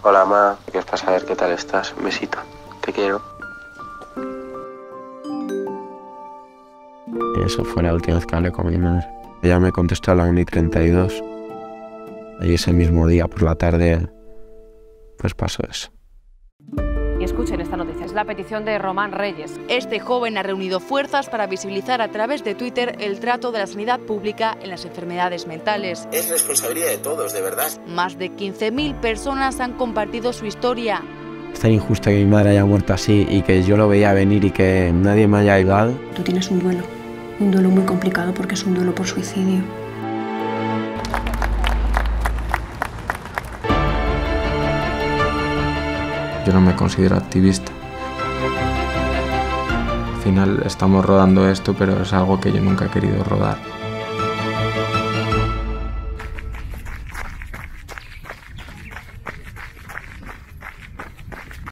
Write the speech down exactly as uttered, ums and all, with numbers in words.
Hola, ma, que es para saber qué tal estás. Un besito. Te quiero. Y eso fue la última vez que hablé con mi madre. Ella me contestó a la una y treinta y dos. Y ese mismo día, por la tarde, pues pasó eso. Y escuchen esta noticia, es la petición de Román Reyes. Este joven ha reunido fuerzas para visibilizar a través de Twitter el trato de la sanidad pública en las enfermedades mentales. Es responsabilidad de todos, de verdad. Más de quince mil personas han compartido su historia. Es tan injusto que mi madre haya muerto así y que yo lo veía venir y que nadie me haya ayudado. Tú tienes un duelo, un duelo muy complicado porque es un duelo por suicidio. Yo no me considero activista. Al final estamos rodando esto, pero es algo que yo nunca he querido rodar.